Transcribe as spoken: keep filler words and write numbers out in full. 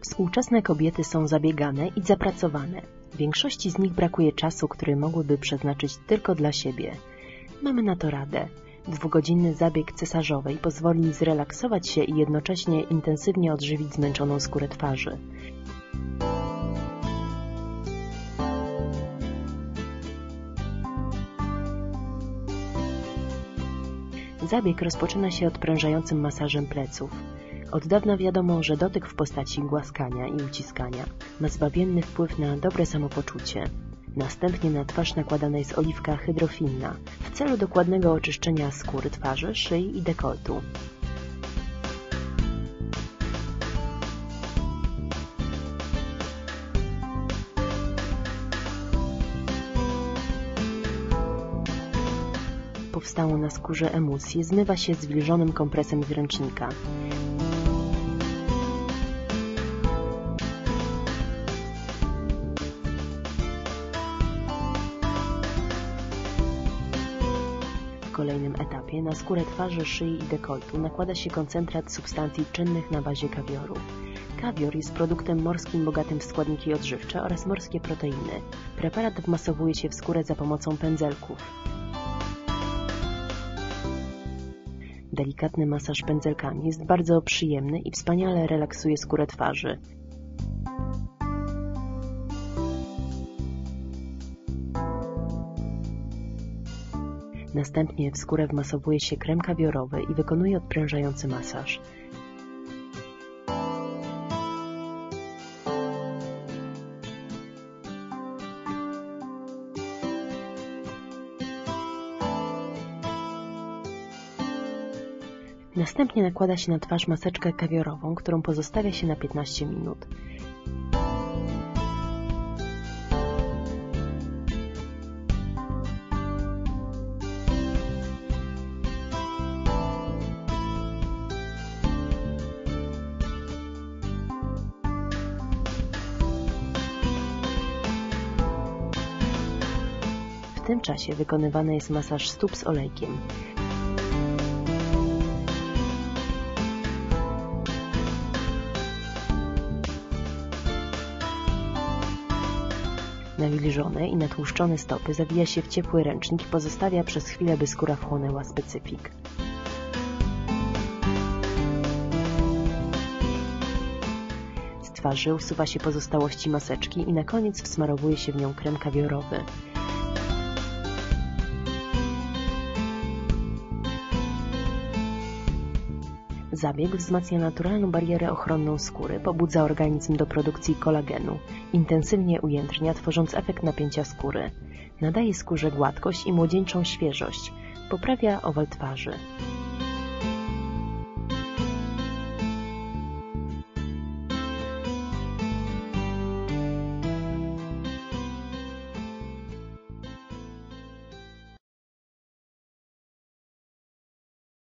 Współczesne kobiety są zabiegane i zapracowane. Większości z nich brakuje czasu, który mogłyby przeznaczyć tylko dla siebie. Mamy na to radę. Dwugodzinny zabieg cesarzowej pozwoli zrelaksować się i jednocześnie intensywnie odżywić zmęczoną skórę twarzy. Zabieg rozpoczyna się odprężającym masażem pleców. Od dawna wiadomo, że dotyk w postaci głaskania i uciskania ma zbawienny wpływ na dobre samopoczucie. Następnie na twarz nakładana jest oliwka hydrofilna w celu dokładnego oczyszczenia skóry twarzy, szyi i dekoltu. Powstałą na skórze emulsję zmywa się zwilżonym kompresem z ręcznika. W kolejnym etapie na skórę twarzy, szyi i dekoltu nakłada się koncentrat substancji czynnych na bazie kawioru. Kawior jest produktem morskim bogatym w składniki odżywcze oraz morskie proteiny. Preparat wmasowuje się w skórę za pomocą pędzelków. Delikatny masaż pędzelkami jest bardzo przyjemny i wspaniale relaksuje skórę twarzy. Następnie w skórę wmasowuje się krem kawiorowy i wykonuje odprężający masaż. Następnie nakłada się na twarz maseczkę kawiorową, którą pozostawia się na piętnaście minut. W tym czasie wykonywany jest masaż stóp z olejkiem. Nawilżone i natłuszczone stopy zawija się w ciepły ręcznik i pozostawia przez chwilę, by skóra wchłonęła specyfik. Z twarzy usuwa się pozostałości maseczki i na koniec wsmarowuje się w nią krem kawiorowy. Zabieg wzmacnia naturalną barierę ochronną skóry, pobudza organizm do produkcji kolagenu, intensywnie ujędrnia, tworząc efekt napięcia skóry. Nadaje skórze gładkość i młodzieńczą świeżość, poprawia owal twarzy.